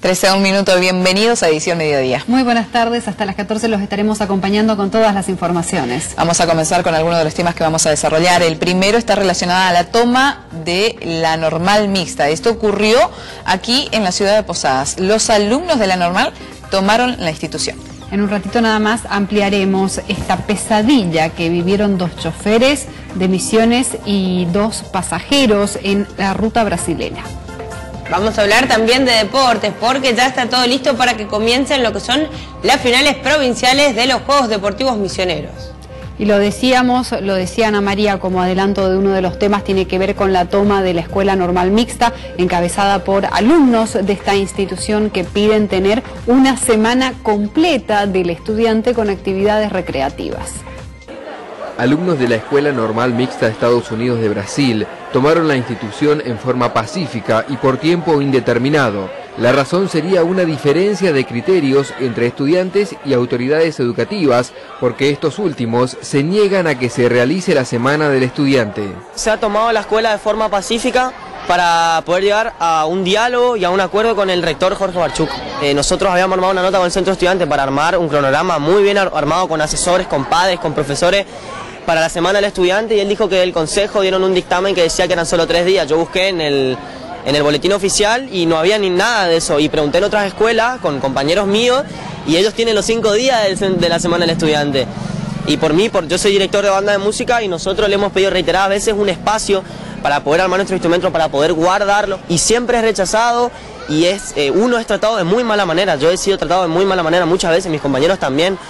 13:01 minuto, bienvenidos a Edición Mediodía. Muy buenas tardes, hasta las 14 los estaremos acompañando con todas las informaciones. Vamos a comenzar con algunos de los temas que vamos a desarrollar. El primero está relacionado a la toma de la normal mixta. Esto ocurrió aquí en la ciudad de Posadas. Los alumnos de la normal tomaron la institución. En un ratito nada más ampliaremos esta pesadilla que vivieron dos choferes de Misiones y dos pasajeros en la ruta brasilera. Vamos a hablar también de deportes, porque ya está todo listo para que comiencen lo que son las finales provinciales de los Juegos Deportivos Misioneros. Y lo decía Ana María como adelanto de uno de los temas, tiene que ver con la toma de la Escuela Normal Mixta, encabezada por alumnos de esta institución que piden tener una semana completa del estudiante con actividades recreativas. Alumnos de la Escuela Normal Mixta de Estados Unidos de Brasil tomaron la institución en forma pacífica y por tiempo indeterminado. La razón sería una diferencia de criterios entre estudiantes y autoridades educativas, porque estos últimos se niegan a que se realice la Semana del Estudiante. Se ha tomado la escuela de forma pacífica para poder llegar a un diálogo y a un acuerdo con el rector Jorge Barchuk. Nosotros habíamos armado una nota con el centro estudiante para armar un cronograma muy bien armado con asesores, con padres, con profesores, para la Semana del Estudiante, y él dijo que del consejo dieron un dictamen que decía que eran solo 3 días. Yo busqué en el boletín oficial y no había ni nada de eso, y pregunté en otras escuelas con compañeros míos y ellos tienen los 5 días de la Semana del Estudiante. Y yo soy director de banda de música y nosotros le hemos pedido reiteradas veces un espacio para poder armar nuestro instrumento, para poder guardarlo, y siempre es rechazado y uno es tratado de muy mala manera. Yo he sido tratado de muy mala manera muchas veces, mis compañeros también.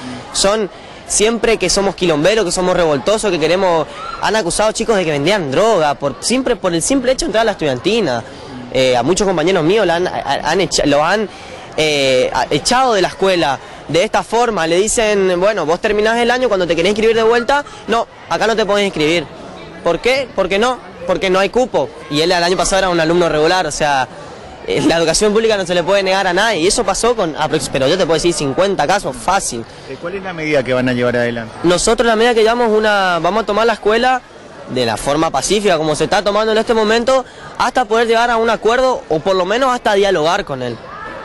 Siempre que somos quilomberos, que somos revoltosos, que queremos... Han acusado chicos de que vendían droga, siempre por el simple hecho de entrar a la estudiantina. A muchos compañeros míos lo han echado de la escuela. De esta forma, le dicen, bueno, vos terminás el año, cuando te querés inscribir de vuelta, no, acá no te podés inscribir. ¿Por qué? Porque no hay cupo. Y él el año pasado era un alumno regular, o sea... La educación pública no se le puede negar a nadie, y eso pasó pero yo te puedo decir 50 casos, fácil. ¿Cuál es la medida que van a llevar adelante? Nosotros la medida que llevamos vamos a tomar la escuela de la forma pacífica, como se está tomando en este momento, hasta poder llegar a un acuerdo, o por lo menos hasta dialogar con él.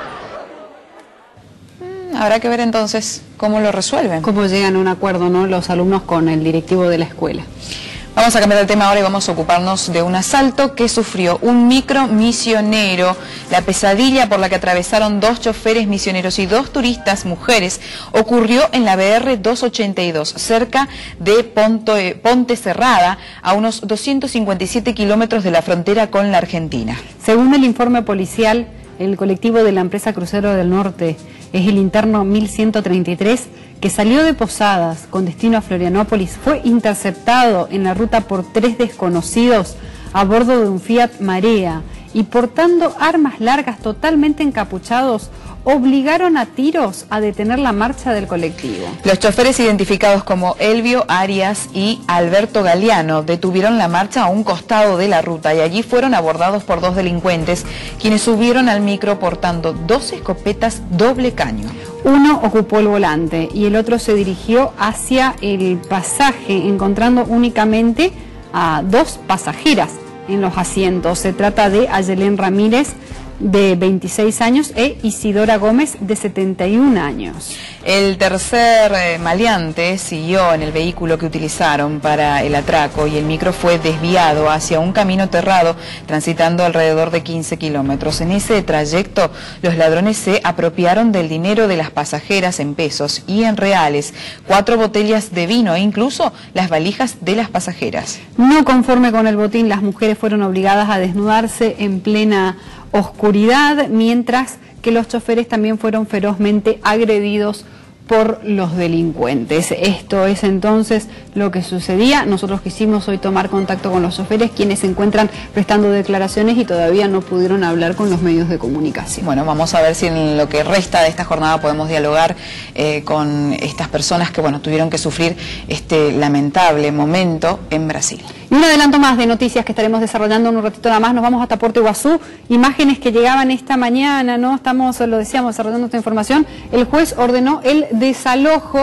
Habrá que ver entonces cómo lo resuelven. Cómo llegan a un acuerdo, ¿no?, los alumnos con el directivo de la escuela. Vamos a cambiar el tema ahora y vamos a ocuparnos de un asalto que sufrió un micro misionero. La pesadilla por la que atravesaron 2 choferes misioneros y 2 turistas mujeres ocurrió en la BR 282, cerca de Ponte Cerrada, a unos 257 kilómetros de la frontera con la Argentina. Según el informe policial, el colectivo de la empresa Crucero del Norte es el interno 1133, que salió de Posadas con destino a Florianópolis, fue interceptado en la ruta por 3 desconocidos a bordo de un Fiat Marea y portando armas largas, totalmente encapuchados, obligaron a tiros a detener la marcha del colectivo. Los choferes, identificados como Elvio Arias y Alberto Galeano, detuvieron la marcha a un costado de la ruta y allí fueron abordados por 2 delincuentes, quienes subieron al micro portando 2 escopetas doble caño. Uno ocupó el volante y el otro se dirigió hacia el pasaje, encontrando únicamente a 2 pasajeras en los asientos. Se trata de Ayelén Ramírez, de 26 años, e Isidora Gómez, de 71 años. El tercer maleante siguió en el vehículo que utilizaron para el atraco y el micro fue desviado hacia un camino terrado, transitando alrededor de 15 kilómetros. En ese trayecto, los ladrones se apropiaron del dinero de las pasajeras en pesos y en reales, 4 botellas de vino e incluso las valijas de las pasajeras. No conforme con el botín, las mujeres fueron obligadas a desnudarse en plena oscuridad, mientras que los choferes también fueron ferozmente agredidos por los delincuentes. Esto es entonces lo que sucedía. Nosotros quisimos hoy tomar contacto con los choferes, quienes se encuentran prestando declaraciones y todavía no pudieron hablar con los medios de comunicación. Bueno, vamos a ver si en lo que resta de esta jornada podemos dialogar con estas personas que, bueno, tuvieron que sufrir este lamentable momento en Brasil. Y un adelanto más de noticias que estaremos desarrollando en un ratito nada más. Nos vamos hasta Puerto Iguazú. Imágenes que llegaban esta mañana, ¿no? Lo decíamos, desarrollando esta información. El juez ordenó el desalojo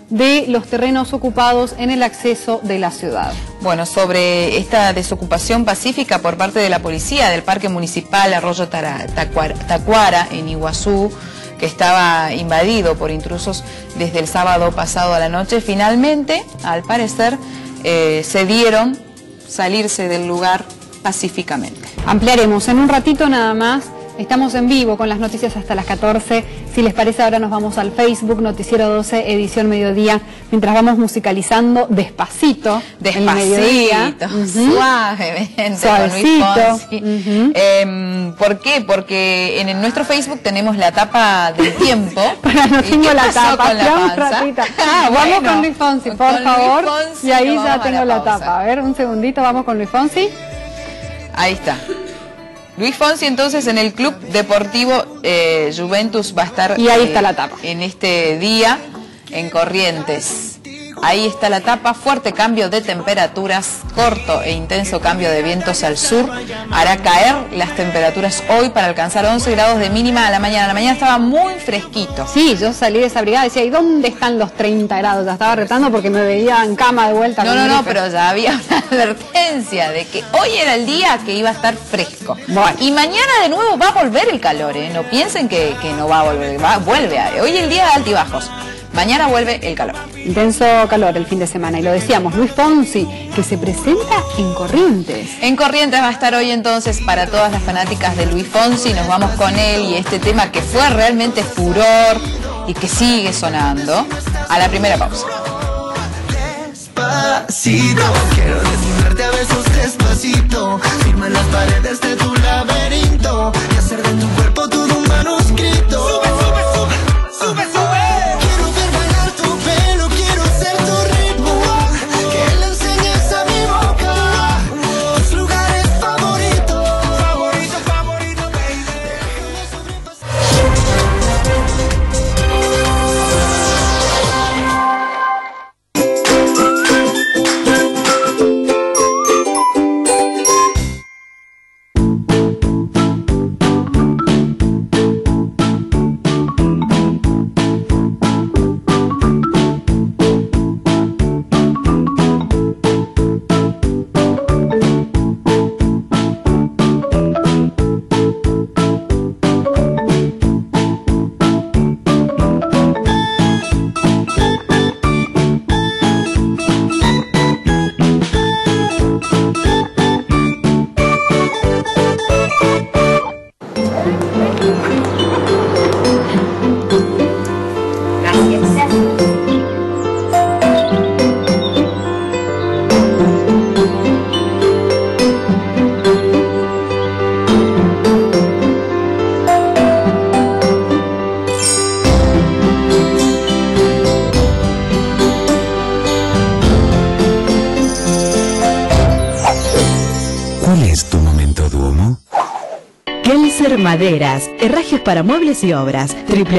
de los terrenos ocupados en el acceso de la ciudad. Bueno, sobre esta desocupación pacífica por parte de la policía del Parque Municipal Arroyo Tacuara en Iguazú, que estaba invadido por intrusos desde el sábado pasado a la noche, finalmente, al parecer, cedieron salirse del lugar pacíficamente. Ampliaremos en un ratito nada más. Estamos en vivo con las noticias hasta las 14. Si les parece, ahora nos vamos al Facebook, Noticiero 12, edición mediodía, mientras vamos musicalizando despacito. Despacito, el mediodía. Suavemente, suavecito. Con Luis Fonsi. ¿Por qué? Porque en nuestro Facebook tenemos la tapa del tiempo. Para no tengo la tapa, con la panza? Vamos con Luis Fonsi, por favor. Luis Fonsi, y ahí ya a tengo la tapa. A ver, un segundito, vamos con Luis Fonsi. Ahí está. Luis Fonsi entonces en el Club Deportivo Juventus va a estar y ahí está la tapa. En este día en Corrientes. Ahí está la tapa, fuerte cambio de temperaturas, corto e intenso cambio de vientos al sur, hará caer las temperaturas hoy para alcanzar 11 grados de mínima a la mañana. La mañana estaba muy fresquito. Sí, yo salí de esa brigada y decía, ¿y dónde están los 30 grados? Ya estaba retando porque me veía en cama de vuelta. No, pero ya había una advertencia de que hoy era el día que iba a estar fresco. Bueno. Y mañana de nuevo va a volver el calor, ¿eh? No piensen que no va a volver, vuelve. Hoy el día de altibajos. Mañana vuelve el calor. Intenso calor el fin de semana. Y lo decíamos, Luis Fonsi, que se presenta en Corrientes. En Corrientes va a estar hoy entonces para todas las fanáticas de Luis Fonsi. Nos vamos con él y este tema que fue realmente furor y que sigue sonando. A la primera pausa. Despacito, quiero desnudarte a besos despacito. Firma las paredes de tu laberinto y hacer de tu cuerpo todo un manuscrito. Sube, sube, sube, sube, sube. Maderas, herrajes para muebles y obras,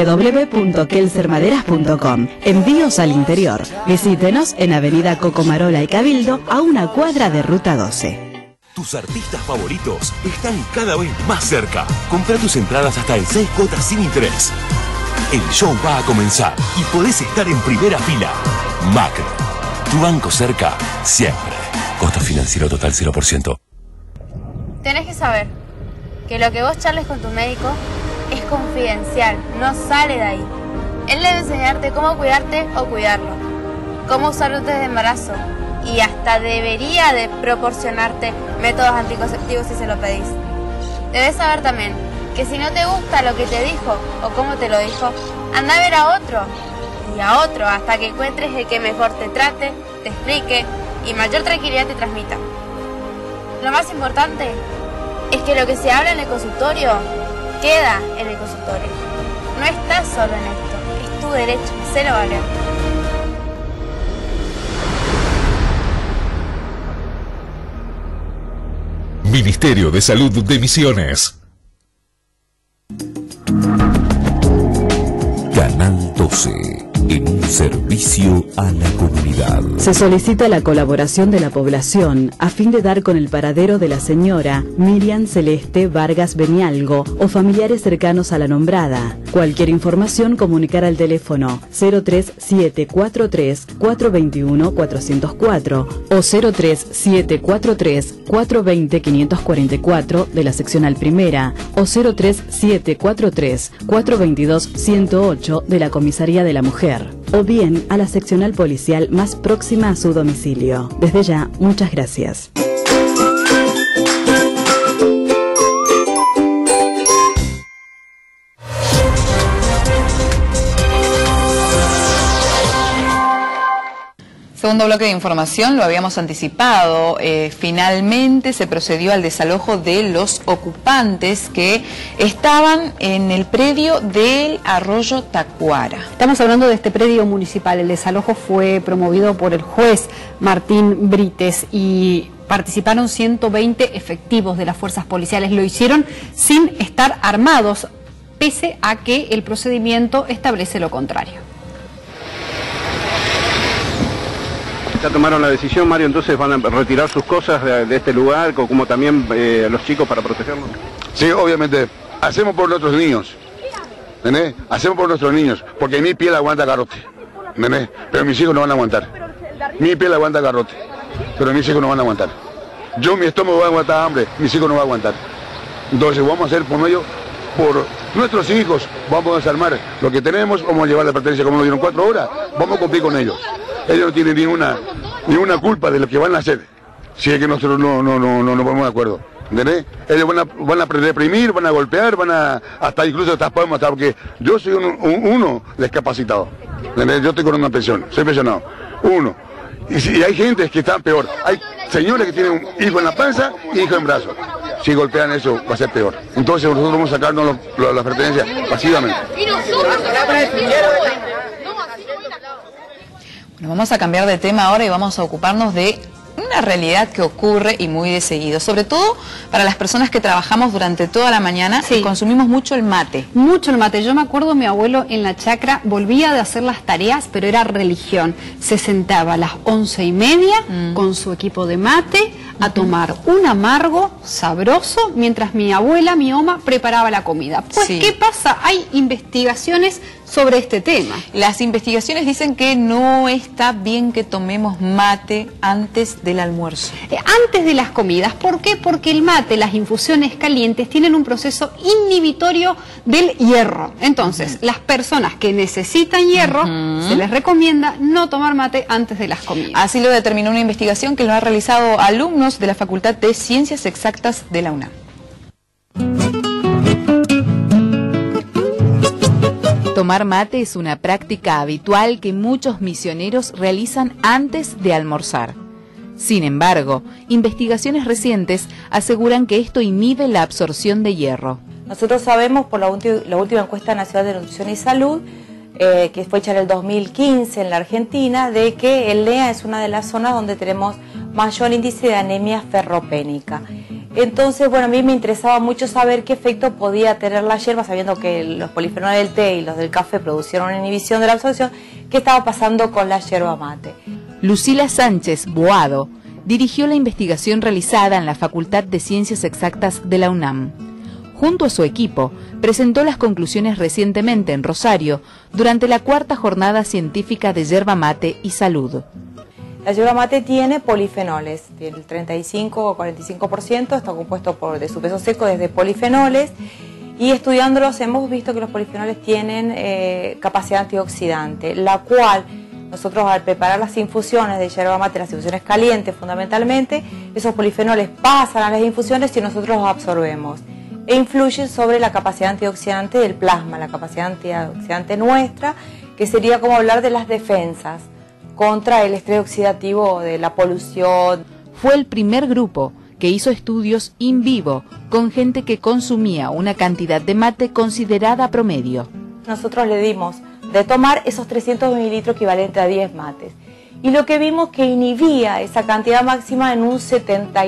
www.kelsermaderas.com. Envíos al interior. Visítenos en Avenida Cocomarola y Cabildo, a una cuadra de Ruta 12. Tus artistas favoritos están cada vez más cerca. Compra tus entradas hasta en 6 cuotas sin interés. El show va a comenzar y podés estar en primera fila. Macro, tu banco cerca siempre. Costo financiero total 0%. Tenés que saber que lo que vos charles con tu médico es confidencial, no sale de ahí. Él debe enseñarte cómo cuidarte o cuidarlo, cómo usar un test de embarazo y hasta debería de proporcionarte métodos anticonceptivos si se lo pedís. Debes saber también que si no te gusta lo que te dijo o cómo te lo dijo, anda a ver a otro y a otro hasta que encuentres el que mejor te trate, te explique y mayor tranquilidad te transmita. Lo más importante es que lo que se habla en el consultorio queda en el consultorio. No estás solo en esto, es tu derecho, hacelo valer. Ministerio de Salud de Misiones. Canal 12. en un servicio a la comunidad. Se solicita la colaboración de la población a fin de dar con el paradero de la señora Miriam Celeste Vargas Benialgo o familiares cercanos a la nombrada. Cualquier información comunicar al teléfono 03743 421 404 o 03743 420 544 de la seccional primera o 03743 422 108 de la comisaría de la mujer, o bien a la seccional policial más próxima a su domicilio. Desde ya, muchas gracias. Segundo bloque de información, lo habíamos anticipado, finalmente se procedió al desalojo de los ocupantes que estaban en el predio del Arroyo Tacuara. Estamos hablando de este predio municipal. El desalojo fue promovido por el juez Martín Brites y participaron 120 efectivos de las fuerzas policiales. Lo hicieron sin estar armados, pese a que el procedimiento establece lo contrario. Ya tomaron la decisión, Mario, entonces van a retirar sus cosas de este lugar, como también los chicos para protegerlos. Sí, obviamente, hacemos por nuestros niños, ¿entendés? Hacemos por nuestros niños, porque mi piel aguanta garrote, ¿entendés? Pero mis hijos no van a aguantar. Mi piel aguanta garrote, pero mis hijos no van a aguantar. Yo, mi estómago va a aguantar hambre, mis hijos no van a aguantar. Entonces vamos a hacer por medio, por nuestros hijos, vamos a desarmar lo que tenemos, vamos a llevar la pertenencia como nos dieron 4 horas, vamos a cumplir con ellos. Ellos no tienen ninguna culpa de lo que van a hacer, si es que nosotros no ponemos de acuerdo, ¿entendés? Ellos van a reprimir, van a golpear, hasta incluso podemos estar, porque yo soy uno discapacitado, ¿entendés? Yo estoy con una pensión, soy pensionado, uno. Y si hay gente que está peor, hay señores que tienen un hijo en la panza y hijo en brazos. Si golpean eso va a ser peor. Entonces nosotros vamos a sacarnos las pertenencias pasivamente. Bueno, vamos a cambiar de tema ahora y vamos a ocuparnos de una realidad que ocurre y muy de seguido, sobre todo para las personas que trabajamos durante toda la mañana y consumimos mucho el mate. Mucho el mate. Yo me acuerdo, mi abuelo en la chacra volvía de hacer las tareas, pero era religión. Se sentaba a las 11:30 con su equipo de mate a tomar un amargo sabroso mientras mi abuela, mi oma, preparaba la comida. Pues, ¿qué pasa? Hay investigaciones sobre este tema. Las investigaciones dicen que no está bien que tomemos mate antes del almuerzo. Antes de las comidas. ¿Por qué? Porque el mate, las infusiones calientes, tienen un proceso inhibitorio del hierro. Entonces, las personas que necesitan hierro, se les recomienda no tomar mate antes de las comidas. Así lo determinó una investigación que lo han realizado alumnos de la Facultad de Ciencias Exactas de la UNAM. Tomar mate es una práctica habitual que muchos misioneros realizan antes de almorzar. Sin embargo, investigaciones recientes aseguran que esto inhibe la absorción de hierro. Nosotros sabemos por la última encuesta nacional de nutrición y salud, que fue hecha en el 2015 en la Argentina, de que el NEA es una de las zonas donde tenemos mayor índice de anemia ferropénica. Entonces, bueno, a mí me interesaba mucho saber qué efecto podía tener la hierba, sabiendo que los polifenoles del té y los del café producieron una inhibición de la absorción. ¿Qué estaba pasando con la yerba mate? Lucila Sánchez Boado dirigió la investigación realizada en la Facultad de Ciencias Exactas de la UNAM. Junto a su equipo, presentó las conclusiones recientemente en Rosario durante la 4ª jornada científica de yerba mate y salud. La yerba mate tiene polifenoles, el 35 o 45% está compuesto de su peso seco desde polifenoles, y estudiándolos hemos visto que los polifenoles tienen capacidad antioxidante, la cual nosotros al preparar las infusiones de yerba mate, las infusiones calientes fundamentalmente, esos polifenoles pasan a las infusiones y nosotros los absorbemos e influyen sobre la capacidad antioxidante del plasma, la capacidad antioxidante nuestra, que sería como hablar de las defensas contra el estrés oxidativo de la polución. Fue el primer grupo que hizo estudios in vivo con gente que consumía una cantidad de mate considerada promedio. Nosotros le dimos de tomar esos 300 mililitros equivalente a 10 mates. Y lo que vimos que inhibía esa cantidad máxima en un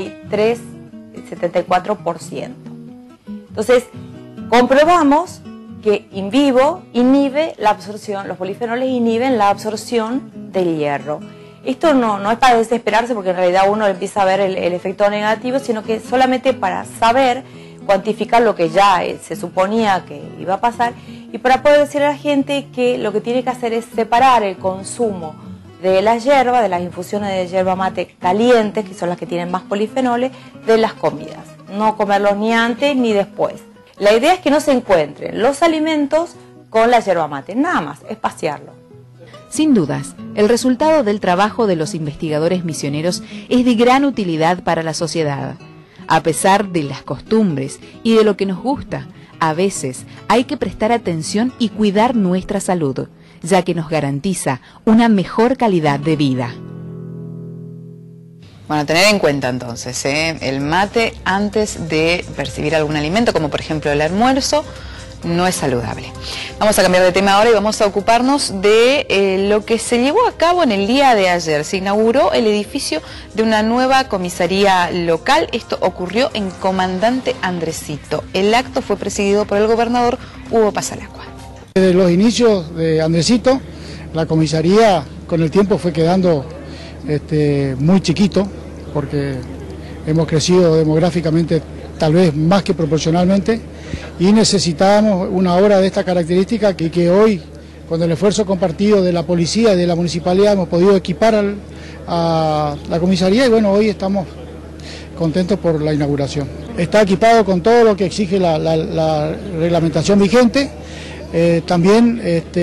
74%. Entonces, comprobamos que in vivo inhibe la absorción, los polifenoles inhiben la absorción del hierro. Esto no es para desesperarse, porque en realidad uno empieza a ver el efecto negativo, sino que solamente para saber, cuantificar lo que ya se suponía que iba a pasar, y para poder decirle a la gente que lo que tiene que hacer es separar el consumo de la hierba, de las infusiones de yerba mate calientes, que son las que tienen más polifenoles, de las comidas. No comerlos ni antes ni después. La idea es que no se encuentren los alimentos con la yerba mate, nada más, espaciarlo. Sin dudas, el resultado del trabajo de los investigadores misioneros es de gran utilidad para la sociedad. A pesar de las costumbres y de lo que nos gusta, a veces hay que prestar atención y cuidar nuestra salud, ya que nos garantiza una mejor calidad de vida. Bueno, tener en cuenta entonces, el mate antes de percibir algún alimento, como por ejemplo el almuerzo, no es saludable. Vamos a cambiar de tema ahora y vamos a ocuparnos de lo que se llevó a cabo en el día de ayer. Se inauguró el edificio de una nueva comisaría local. Esto ocurrió en Comandante Andresito. El acto fue presidido por el gobernador Hugo Pasalacqua. Desde los inicios de Andresito, la comisaría con el tiempo fue quedando muy chiquito, porque hemos crecido demográficamente tal vez más que proporcionalmente, y necesitábamos una obra de esta característica que hoy, con el esfuerzo compartido de la policía y de la municipalidad, hemos podido equipar a la comisaría, y bueno, hoy estamos contentos por la inauguración. Está equipado con todo lo que exige la reglamentación vigente. También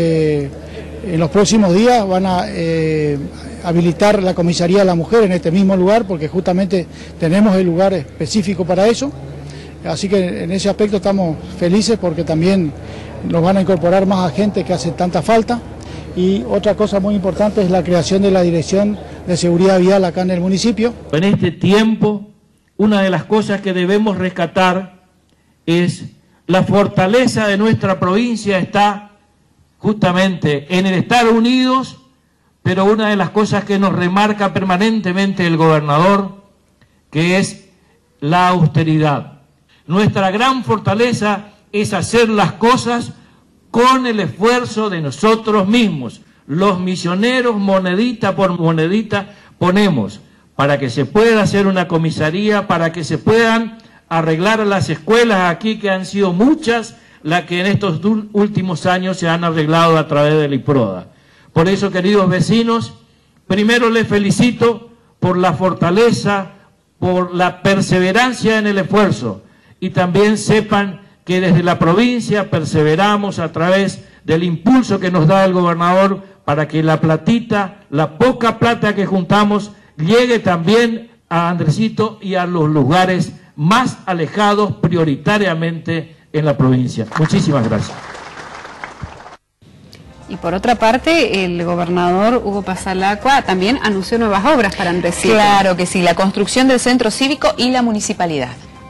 en los próximos días van a habilitar la comisaría de la mujer en este mismo lugar, porque justamente tenemos el lugar específico para eso. Así que en ese aspecto estamos felices, porque también nos van a incorporar más agentes que hace tanta falta. Y otra cosa muy importante es la creación de la Dirección de Seguridad Vial acá en el municipio. En este tiempo, una de las cosas que debemos rescatar es la fortaleza de nuestra provincia está justamente en el estar unidos, pero una de las cosas que nos remarca permanentemente el gobernador, que es la austeridad. Nuestra gran fortaleza es hacer las cosas con el esfuerzo de nosotros mismos. Los misioneros, monedita por monedita, ponemos para que se pueda hacer una comisaría, para que se puedan arreglar las escuelas aquí, que han sido muchas las que en estos últimos años se han arreglado a través del IPRODA. Por eso, queridos vecinos, primero les felicito por la fortaleza, por la perseverancia en el esfuerzo, y también sepan que desde la provincia perseveramos a través del impulso que nos da el gobernador para que la platita, la poca plata que juntamos, llegue también a Andresito y a los lugares más alejados prioritariamente en la provincia. Muchísimas gracias. Y por otra parte, el gobernador Hugo Pasalacqua también anunció nuevas obras para Andresito. Claro que sí, la construcción del centro cívico y la municipalidad.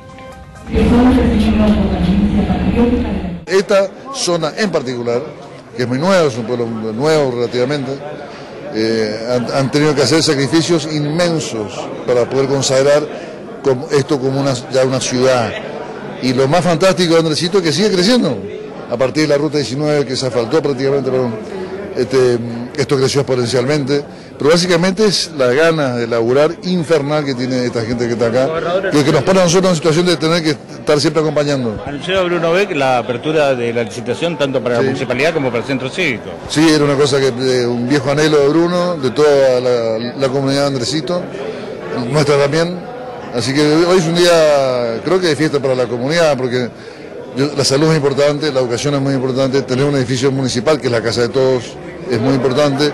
Esta zona en particular, que es muy nueva, es un pueblo nuevo relativamente, han tenido que hacer sacrificios inmensos para poder consagrar esto como ya una ciudad. Y lo más fantástico de Andresito es que sigue creciendo. A partir de la ruta 19, que se asfaltó prácticamente, esto creció exponencialmente. Pero básicamente es la gana de laburar infernal que tiene esta gente que está acá, que nos pone a nosotros en una situación de tener que estar siempre acompañando. Anunció Bruno Beck la apertura de la licitación tanto para la municipalidad como para el centro cívico. Sí, era una cosa un viejo anhelo de Bruno, de toda la comunidad de Andresito, nuestra también. Así que hoy es un día, creo que de fiesta para la comunidad, porque la salud es importante, la educación es muy importante, tener un edificio municipal, que es la casa de todos, es muy importante.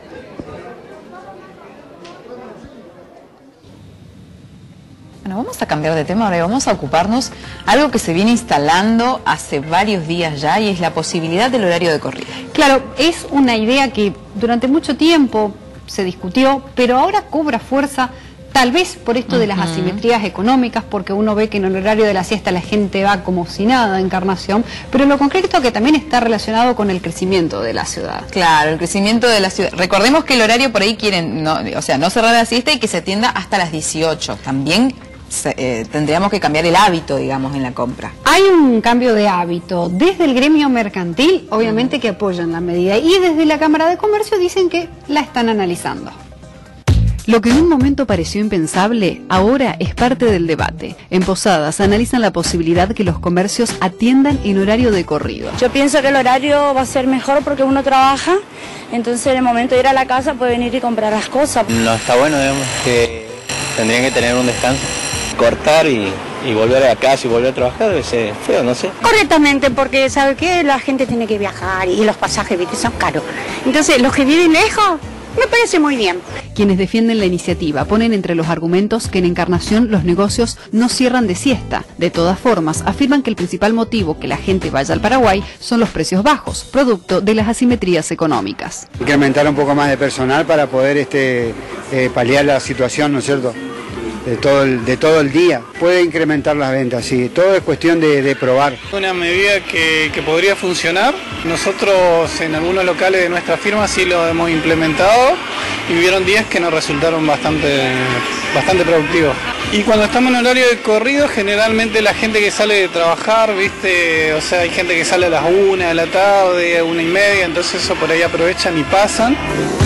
Bueno, vamos a cambiar de tema ahora y vamos a ocuparnos algo que se viene instalando hace varios días ya, y es la posibilidad del horario de corrida. Claro, es una idea que durante mucho tiempo se discutió, pero ahora cobra fuerza, tal vez por esto de las asimetrías económicas, porque uno ve que en el horario de la siesta la gente va como si nada a Encarnación, pero lo concreto que también está relacionado con el crecimiento de la ciudad. Claro, el crecimiento de la ciudad. Recordemos que el horario por ahí quieren, no cerrar la siesta y que se atienda hasta las 18. También tendríamos que cambiar el hábito, digamos, en la compra. Hay un cambio de hábito. Desde el gremio mercantil, obviamente que apoyan la medida, y desde la Cámara de Comercio dicen que la están analizando. Lo que en un momento pareció impensable, ahora es parte del debate. En Posadas analizan la posibilidad que los comercios atiendan en horario de corrido. Yo pienso que el horario va a ser mejor porque uno trabaja, entonces en el momento de ir a la casa puede venir y comprar las cosas. No está bueno, digamos, que tendrían que tener un descanso. Cortar y volver a la casa y volver a trabajar debe ser feo, no sé. Correctamente, porque ¿sabe qué? La gente tiene que viajar y los pasajes, ¿viste? Son caros. Entonces, los que viven lejos, me parece muy bien. Quienes defienden la iniciativa ponen entre los argumentos que en Encarnación los negocios no cierran de siesta. De todas formas, afirman que el principal motivo que la gente vaya al Paraguay son los precios bajos, producto de las asimetrías económicas. Incrementar un poco más de personal para poder paliar la situación, ¿no es cierto?, de todo el día. Puede incrementar las ventas, sí, todo es cuestión de probar. Una medida que podría funcionar. Nosotros en algunos locales de nuestra firma sí lo hemos implementado y hubieron días que nos resultaron bastante productivos. Y cuando estamos en horario de corrido, generalmente la gente que sale de trabajar, ¿viste? O sea, hay gente que sale a las 1 de la tarde, 1:30, entonces eso por ahí aprovechan y pasan.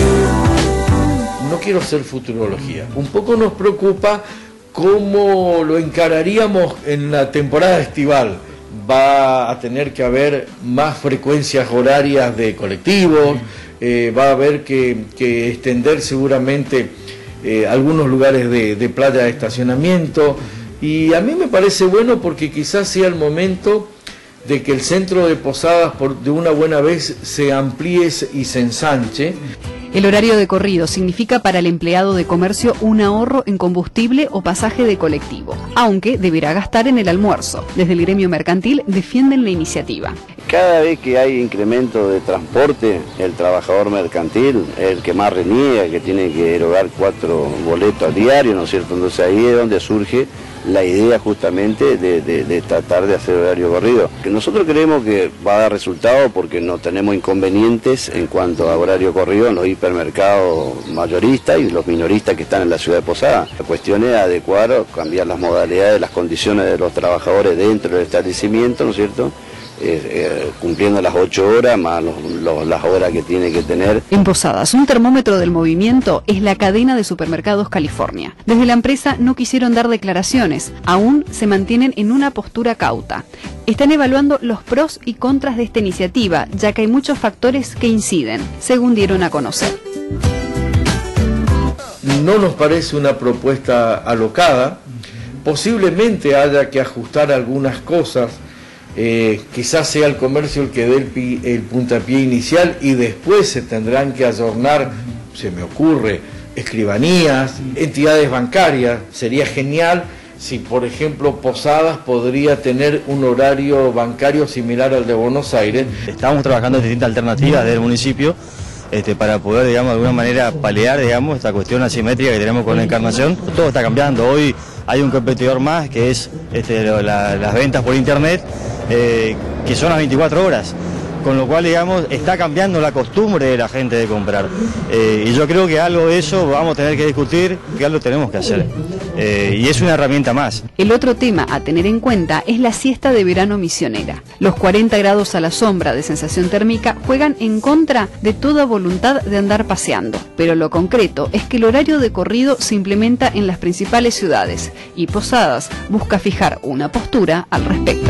No quiero hacer futurología. Un poco nos preocupa cómo lo encararíamos en la temporada estival. Va a tener que haber más frecuencias horarias de colectivos, va a haber que extender seguramente algunos lugares de playa de estacionamiento, y a mí me parece bueno porque quizás sea el momento de que el centro de Posadas de una buena vez se amplíe y se ensanche. El horario de corrido significa para el empleado de comercio un ahorro en combustible o pasaje de colectivo, aunque deberá gastar en el almuerzo. Desde el gremio mercantil defienden la iniciativa. Cada vez que hay incremento de transporte, el trabajador mercantil es el que más reniega, que tiene que erogar 4 boletos a diario, ¿no es cierto? Entonces ahí es donde surge la idea justamente de tratar de hacer horario corrido. Que nosotros creemos que va a dar resultado porque no tenemos inconvenientes en cuanto a horario corrido en los hipermercados mayoristas y los minoristas que están en la ciudad de Posadas. La cuestión es adecuar, cambiar las modalidades, las condiciones de los trabajadores dentro del establecimiento, ¿no es cierto?, cumpliendo las 8 horas más las horas que tiene que tener. En Posadas, un termómetro del movimiento es la cadena de supermercados California. Desde la empresa no quisieron dar declaraciones, aún se mantienen en una postura cauta. Están evaluando los pros y contras de esta iniciativa, ya que hay muchos factores que inciden, según dieron a conocer. No nos parece una propuesta alocada, posiblemente haya que ajustar algunas cosas. Quizás sea el comercio el que dé el puntapié inicial y después se tendrán que ayornar, se me ocurre, escribanías, entidades bancarias. Sería genial si, por ejemplo, Posadas podría tener un horario bancario similar al de Buenos Aires. Estamos trabajando en distintas alternativas del municipio para poder, digamos, de alguna manera paliar, digamos, esta cuestión asimétrica que tenemos con la Encarnación. Todo está cambiando. Hoy hay un competidor más que es las ventas por internet, que son las 24 horas, con lo cual, digamos, está cambiando la costumbre de la gente de comprar, y yo creo que algo de eso vamos a tener que discutir, que algo tenemos que hacer, y es una herramienta más. El otro tema a tener en cuenta es la siesta de verano misionera. Los 40 grados a la sombra de sensación térmica juegan en contra de toda voluntad de andar paseando, pero lo concreto es que el horario de corrido se implementa en las principales ciudades y Posadas busca fijar una postura al respecto.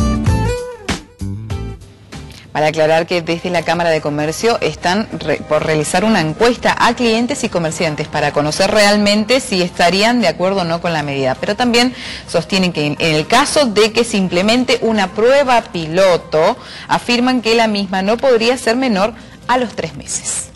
Para aclarar que desde la Cámara de Comercio están por realizar una encuesta a clientes y comerciantes para conocer realmente si estarían de acuerdo o no con la medida. Pero también sostienen que en el caso de que se implemente una prueba piloto, afirman que la misma no podría ser menor a los 3 meses.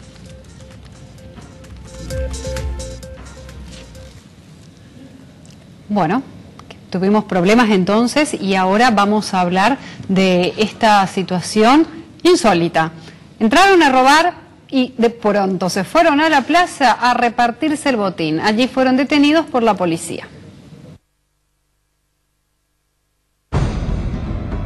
Bueno, tuvimos problemas entonces y ahora vamos a hablar de esta situación insólita. Entraron a robar y de pronto se fueron a la plaza a repartirse el botín. Allí fueron detenidos por la policía.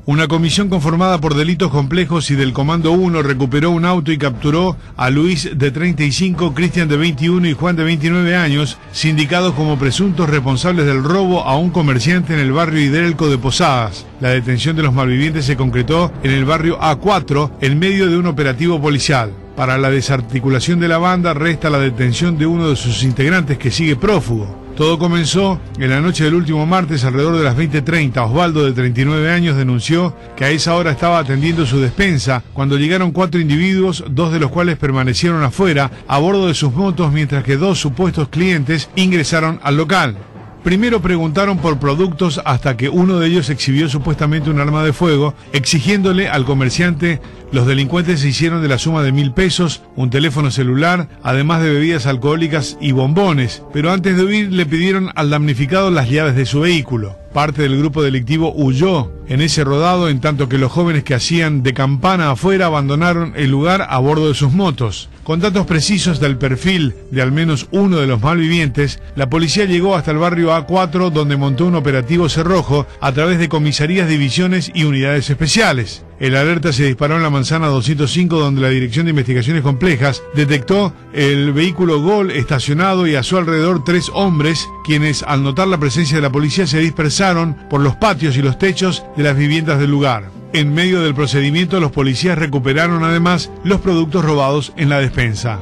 Una comisión conformada por delitos complejos y del Comando 1 recuperó un auto y capturó a Luis de 35, Cristian de 21 y Juan de 29 años, sindicados como presuntos responsables del robo a un comerciante en el barrio Hidrelco de Posadas. La detención de los malvivientes se concretó en el barrio A4 en medio de un operativo policial. Para la desarticulación de la banda resta la detención de uno de sus integrantes que sigue prófugo. Todo comenzó en la noche del último martes alrededor de las 20:30. Osvaldo, de 39 años, denunció que a esa hora estaba atendiendo su despensa cuando llegaron 4 individuos, 2 de los cuales permanecieron afuera a bordo de sus motos, mientras que 2 supuestos clientes ingresaron al local. Primero preguntaron por productos hasta que uno de ellos exhibió supuestamente un arma de fuego, exigiéndole al comerciante. Los delincuentes se hicieron de la suma de 1.000 pesos, un teléfono celular, además de bebidas alcohólicas y bombones, pero antes de huir le pidieron al damnificado las llaves de su vehículo. Parte del grupo delictivo huyó en ese rodado, en tanto que los jóvenes que hacían de campana afuera abandonaron el lugar a bordo de sus motos. Con datos precisos del perfil de al menos uno de los malvivientes, la policía llegó hasta el barrio A4, donde montó un operativo cerrojo a través de comisarías, divisiones y unidades especiales. El alerta se disparó en la manzana 205, donde la Dirección de Investigaciones Complejas detectó el vehículo Gol estacionado y a su alrededor 3 hombres, quienes al notar la presencia de la policía se dispersaron por los patios y los techos de las viviendas del lugar. En medio del procedimiento, los policías recuperaron además los productos robados en la despensa.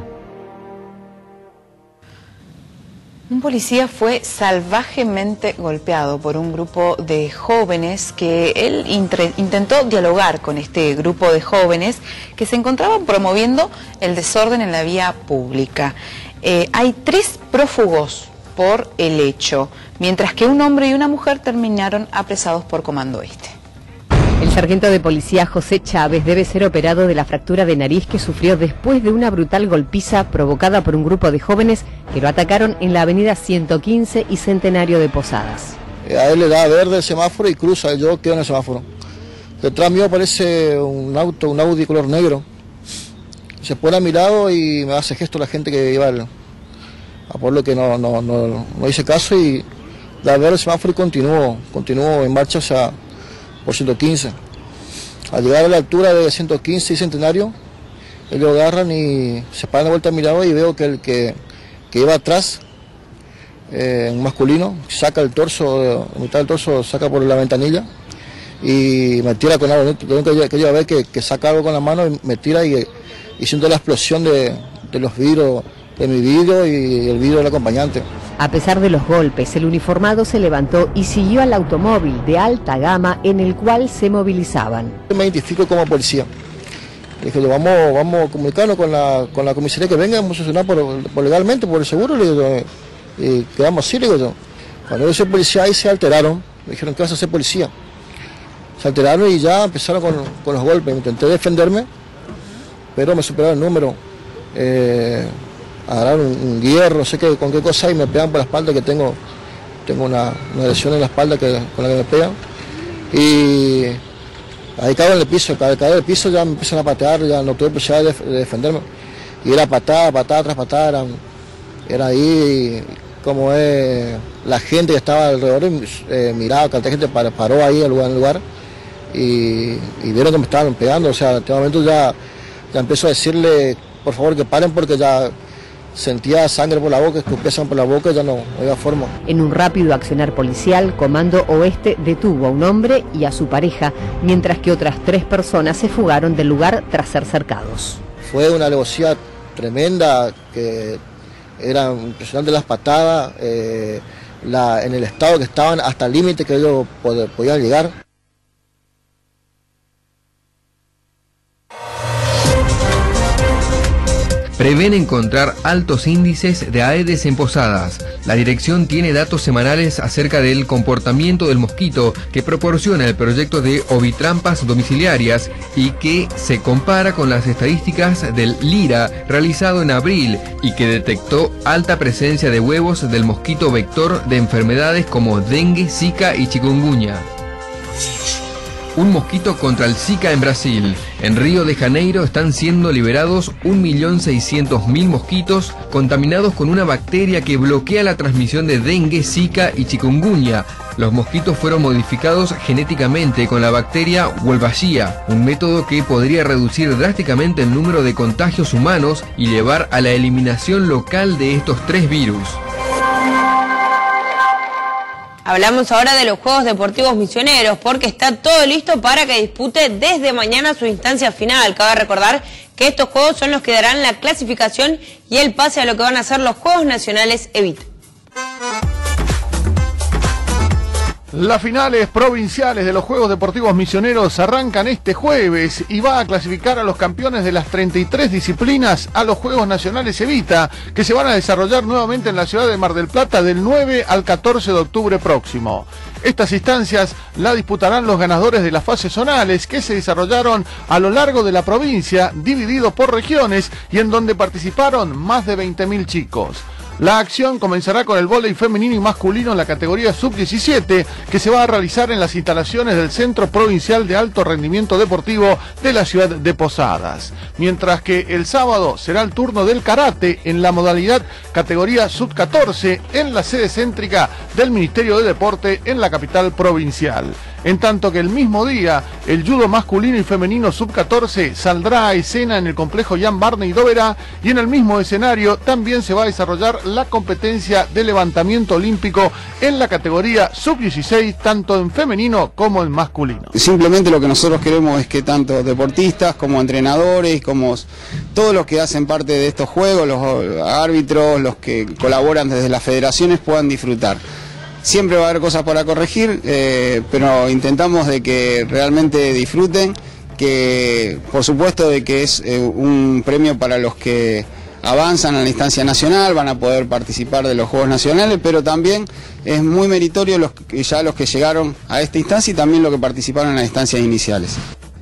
Un policía fue salvajemente golpeado por un grupo de jóvenes que él intentó dialogar con este grupo de jóvenes que se encontraban promoviendo el desorden en la vía pública. Hay 3 prófugos por el hecho, mientras que un hombre y una mujer terminaron apresados por Comando Este. El sargento de policía José Chávez debe ser operado de la fractura de nariz que sufrió después de una brutal golpiza provocada por un grupo de jóvenes que lo atacaron en la avenida 115 y Centenario de Posadas. A él le da verde el semáforo y cruza, yo quedo en el semáforo. Detrás mío aparece un auto, un Audi color negro. Se pone a mi lado y me hace gesto la gente que iba a por lo que no hice caso y da verde el semáforo y continuó en marcha hacia por 115. Al llegar a la altura de 115 y Centenario, ellos lo agarran y se paran de vuelta a mi lado y veo que el que iba atrás, un masculino, saca el torso, mitad del torso saca por la ventanilla y me tira con algo. Tengo que ver que saca algo con la mano y me tira y siento la explosión de los vidrios, de mi vidrio y el vidrio del acompañante. A pesar de los golpes, el uniformado se levantó y siguió al automóvil de alta gama en el cual se movilizaban. Me identifico como policía. Le dije, vamos a comunicarnos con la comisaría que venga, vamos a sancionar por legalmente, por el seguro, y quedamos así, le digo yo. Cuando yo soy policía ahí se alteraron, me dijeron que vas a ser policía. Se alteraron y ya empezaron con los golpes. Intenté defenderme, pero me superaron el número. Agarraron un hierro, no sé con qué cosa, y me pegan por la espalda, que tengo una lesión en la espalda con la que me pegan. Y ahí caigo en el piso, al caer en el piso ya me empiezan a patear, ya no tuve posibilidad de defenderme. Y era patada tras patada, era ahí como la gente que estaba alrededor, miraba, cantidad de gente paró ahí en el lugar y vieron que me estaban pegando. O sea, en este momento ya empiezo a decirle, por favor, que paren porque ya sentía sangre por la boca, escupían por la boca, ya no había forma. En un rápido accionar policial, Comando Oeste detuvo a un hombre y a su pareja, mientras que otras 3 personas se fugaron del lugar tras ser cercados. Fue una alevosía tremenda, que era impresionante las patadas, en el estado que estaban, hasta el límite que ellos podían llegar. Prevén encontrar altos índices de Aedes en Posadas. La dirección tiene datos semanales acerca del comportamiento del mosquito que proporciona el proyecto de ovitrampas domiciliarias y que se compara con las estadísticas del LIRA realizado en abril y que detectó alta presencia de huevos del mosquito vector de enfermedades como dengue, zika y chikungunya. un mosquito contra el Zika en Brasil. En Río de Janeiro están siendo liberados 1.600.000 mosquitos contaminados con una bacteria que bloquea la transmisión de dengue, Zika y chikungunya. Los mosquitos fueron modificados genéticamente con la bacteria Wolbachia, un método que podría reducir drásticamente el número de contagios humanos y llevar a la eliminación local de estos 3 virus. Hablamos ahora de los Juegos Deportivos Misioneros, porque está todo listo para que dispute desde mañana su instancia final. Cabe recordar que estos juegos son los que darán la clasificación y el pase a lo que van a ser los Juegos Nacionales EVIT. Las finales provinciales de los Juegos Deportivos Misioneros arrancan este jueves y va a clasificar a los campeones de las 33 disciplinas a los Juegos Nacionales Evita, que se van a desarrollar nuevamente en la ciudad de Mar del Plata del 9 al 14 de octubre próximo. Estas instancias la disputarán los ganadores de las fases zonales que se desarrollaron a lo largo de la provincia, dividido por regiones y en donde participaron más de 20.000 chicos. La acción comenzará con el vóley femenino y masculino en la categoría sub-17, que se va a realizar en las instalaciones del Centro Provincial de Alto Rendimiento Deportivo de la ciudad de Posadas. Mientras que el sábado será el turno del karate en la modalidad categoría sub-14 en la sede céntrica del Ministerio de Deporte en la capital provincial. En tanto que el mismo día, el judo masculino y femenino sub-14 saldrá a escena en el complejo Jan Barney Doverá, y en el mismo escenario también se va a desarrollar la competencia de levantamiento olímpico en la categoría sub-16, tanto en femenino como en masculino. Simplemente lo que nosotros queremos es que tanto deportistas como entrenadores, como todos los que hacen parte de estos juegos, los árbitros, los que colaboran desde las federaciones, puedan disfrutar. Siempre va a haber cosas para corregir, pero intentamos de que realmente disfruten, que por supuesto de que es un premio para los que avanzan a la instancia nacional, van a poder participar de los Juegos Nacionales, pero también es muy meritorio los que llegaron a esta instancia y también los que participaron en las instancias iniciales.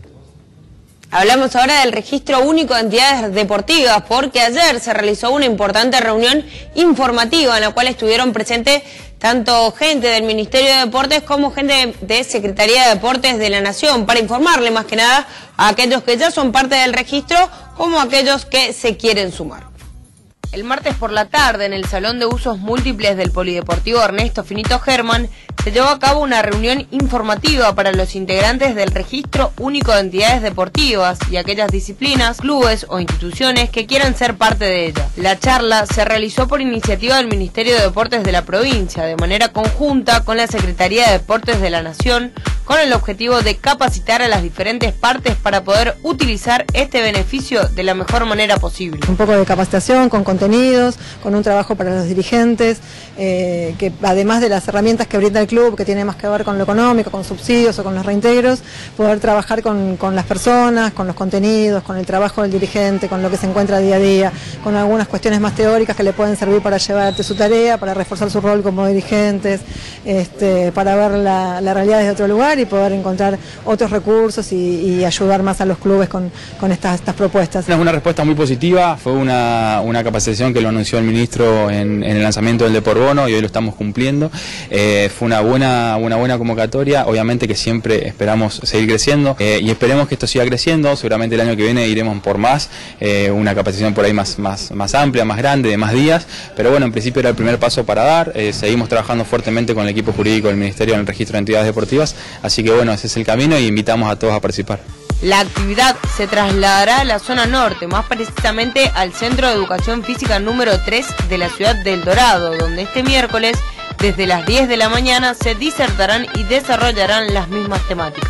Hablamos ahora del registro único de entidades deportivas, porque ayer se realizó una importante reunión informativa en la cual estuvieron presentes tanto gente del Ministerio de Deportes como gente de Secretaría de Deportes de la Nación, para informarle más que nada a aquellos que ya son parte del registro como a aquellos que se quieren sumar. El martes por la tarde, en el Salón de Usos Múltiples del Polideportivo Ernesto Finito Germán, se llevó a cabo una reunión informativa para los integrantes del Registro Único de Entidades Deportivas y aquellas disciplinas, clubes o instituciones que quieran ser parte de ella. La charla se realizó por iniciativa del Ministerio de Deportes de la provincia, de manera conjunta con la Secretaría de Deportes de la Nación, con el objetivo de capacitar a las diferentes partes para poder utilizar este beneficio de la mejor manera posible. Un poco de capacitación con contenidos, con un trabajo para los dirigentes, que además de las herramientas que brinda el club, que tiene más que ver con lo económico, con subsidios o con los reintegros, poder trabajar con las personas, con los contenidos, con el trabajo del dirigente, con lo que se encuentra día a día, con algunas cuestiones más teóricas que le pueden servir para llevarte su tarea, para reforzar su rol como dirigentes, para ver la realidad desde otro lugar y poder encontrar otros recursos y ayudar más a los clubes con estas propuestas. Es una respuesta muy positiva, fue una capacitación que lo anunció el ministro en el lanzamiento del Deporbono y hoy lo estamos cumpliendo. Fue una buena convocatoria, obviamente que siempre esperamos seguir creciendo y esperemos que esto siga creciendo. Seguramente el año que viene iremos por más, una capacitación por ahí más amplia, más grande, de más días, pero bueno, en principio era el primer paso para dar. Seguimos trabajando fuertemente con el equipo jurídico del Ministerio en el registro de entidades deportivas, así que bueno, ese es el camino y invitamos a todos a participar. La actividad se trasladará a la zona norte, más precisamente al Centro de Educación Física número 3 de la ciudad del Dorado, donde este miércoles, desde las 10 de la mañana, se disertarán y desarrollarán las mismas temáticas.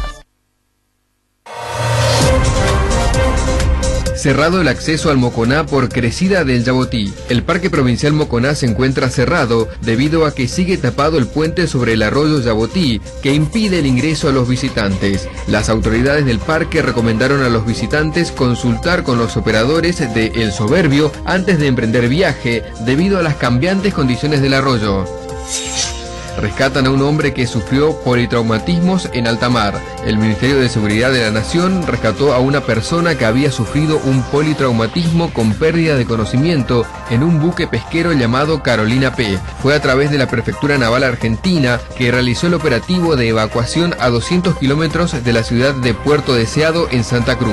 Cerrado el acceso al Moconá por crecida del Yabotí. El Parque Provincial Moconá se encuentra cerrado debido a que sigue tapado el puente sobre el arroyo Yabotí, que impide el ingreso a los visitantes. Las autoridades del parque recomendaron a los visitantes consultar con los operadores de El Soberbio antes de emprender viaje, debido a las cambiantes condiciones del arroyo. Rescatan a un hombre que sufrió politraumatismos en alta mar. El Ministerio de Seguridad de la Nación rescató a una persona que había sufrido un politraumatismo con pérdida de conocimiento en un buque pesquero llamado Carolina P. Fue a través de la Prefectura Naval Argentina que realizó el operativo de evacuación a 200 kilómetros de la ciudad de Puerto Deseado en Santa Cruz.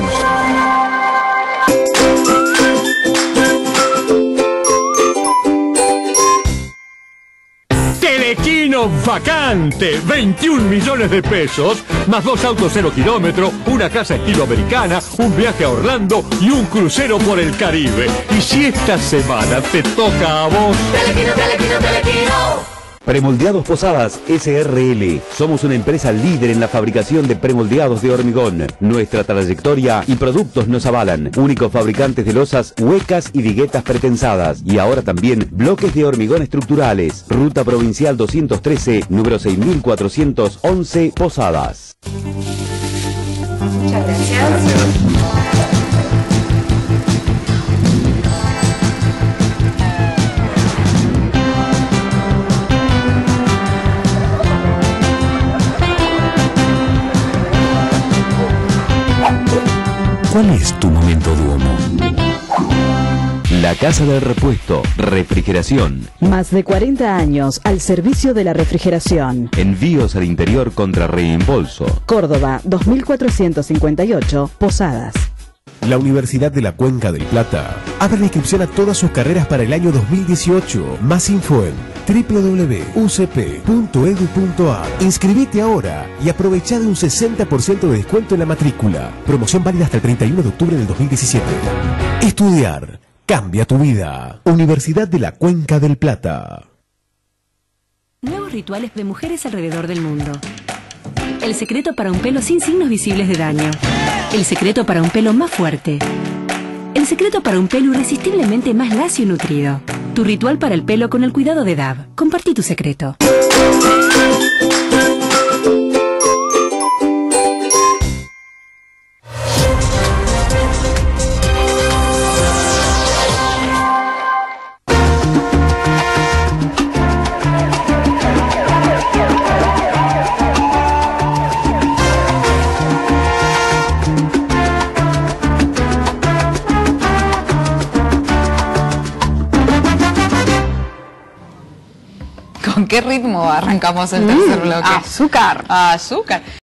Telequino vacante, 21 millones de pesos, más 2 autos 0 kilómetros, una casa estilo americana, un viaje a Orlando y un crucero por el Caribe. Y si esta semana te toca a vos... Telequino, Telequino, Telequino. Premoldeados Posadas SRL. Somos una empresa líder en la fabricación de premoldeados de hormigón. Nuestra trayectoria y productos nos avalan. Únicos fabricantes de losas huecas y viguetas pretensadas. Y ahora también bloques de hormigón estructurales. Ruta Provincial 213, número 6411, Posadas. Muchas gracias. ¿Cuál es tu momento Duomo? La Casa del Repuesto, refrigeración. Más de 40 años al servicio de la refrigeración. Envíos al interior contra reembolso. Córdoba, 2458, Posadas. La Universidad de la Cuenca del Plata abre la inscripción a todas sus carreras para el año 2018. Más info en www.ucp.edu.ar. Inscribite ahora y aprovecha de un 60% de descuento en la matrícula. Promoción válida hasta el 31 de octubre del 2017. Estudiar cambia tu vida. Universidad de la Cuenca del Plata. Nuevos rituales de mujeres alrededor del mundo. El secreto para un pelo sin signos visibles de daño. El secreto para un pelo más fuerte. El secreto para un pelo irresistiblemente más lacio y nutrido. Tu ritual para el pelo con el cuidado de Dove. Compartí tu secreto. ¿Con qué ritmo arrancamos el tercer bloque? Azúcar. Azúcar.